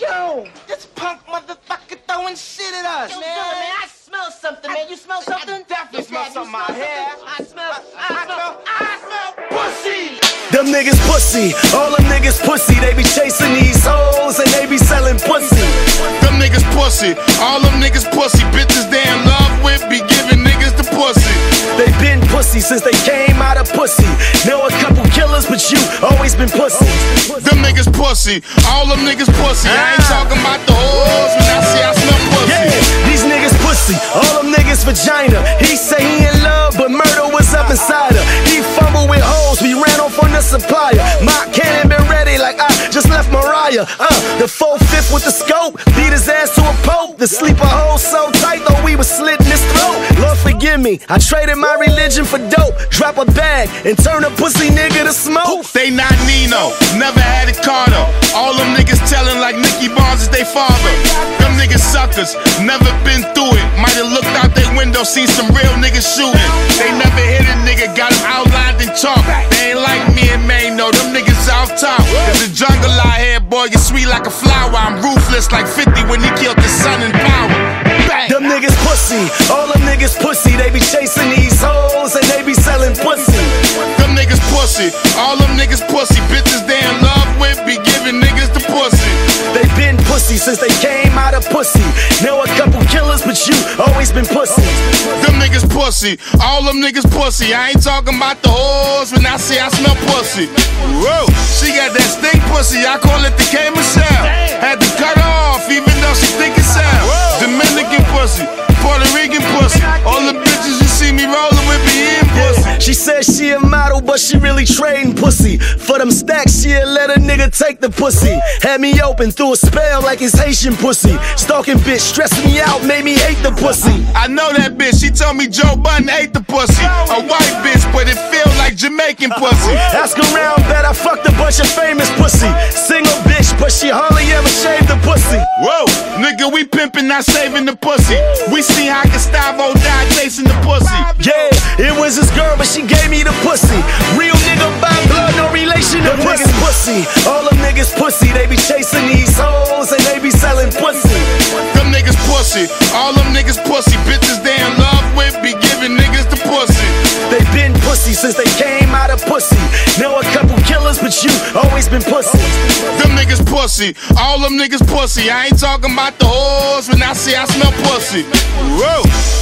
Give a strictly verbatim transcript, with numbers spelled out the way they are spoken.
Yo, this punk motherfucker throwing shit at us, Yo, man. Philip, man, I smell something, man. You smell something? I definitely smell Yeah, something you out smell here. something? I smell, I, I smell, smell, I smell pussy. Them niggas pussy, all them niggas pussy. They be chasing these hoes and they be selling pussy. Them niggas pussy, all them niggas pussy. Bitches they in love with be giving niggas the pussy. They been pussy since they came out of pussy. Know a couple killers, but you always been pussy. Them niggas pussy, all them niggas pussy. I ain't talking about the hoes when I say I smell pussy. Yeah, these niggas pussy, all them niggas vagina. He say he in love, but murder was up inside her. He fumbled with hoes, we ran off on the supplier. My cannon been ready like I just left Mariah. Uh, the four-fifth with the scope, beat his ass to a pope. The sleeper hole so tight, though we was slitting his throat. Lord forgive me, I traded my religion for dope. Drop a bag and turn a pussy nigga to smoke. They not Nino, never had a car though. All them niggas telling like Nicky Barnes is they father. Them niggas suckers, never been through it. Might have looked out their window, seen some real niggas shooting. They never hit a nigga, got him outlined in chalk. They ain't like me and May, no, them niggas off top. Cause the jungle out here, boy, you sweet like a flower. I'm ruthless like fifty when he killed his son in power. Bang. Them niggas pussy, all them niggas pussy. They be chasing these hoes and they be selling pussy. Them niggas pussy, all them niggas pussy. Bitches they in love with be giving niggas the pussy. They been pussy since they came out of pussy. Know a couple killers, but you always been pussy. Them niggas pussy, all them niggas pussy. I ain't talking about the hoes when I say I smell pussy. Whoa, she got that stink pussy, I call it the K Michelle. Had to cut her off even though she think it's out. Dominican pussy, Puerto Rican pussy. All the bitches you see me rolling with be in pussy. She said she a model, but she really trading pussy. For them stacks, she'll let a nigga take the pussy. Had me open through a spell like it's Haitian pussy. Stalking bitch, stressing me out, made me hate the pussy. I know that bitch, she told me Joe Budden ate the pussy. A white bitch, but it feel like Jamaican pussy. Ask around, bet I fucked a bunch of famous pussy. Single bitch, but she hardly ever shaved the pussy. Whoa, nigga, we pimpin', not saving the pussy. We see how Gustavo died chasing the pussy. Yeah, it was his girl, but she gave me the pussy. Real nigga by blood, no relation to pussy. Niggas pussy, all them niggas pussy. They be chasing these hoes and they be selling pussy. Them niggas pussy, all them niggas pussy. Bitches they in love with be giving niggas the pussy. They been pussy since they came out of pussy. Know a couple killers, but you always been pussy. Them niggas pussy, all them niggas pussy. I ain't talking about the hoes when I say I smell pussy. Whoa.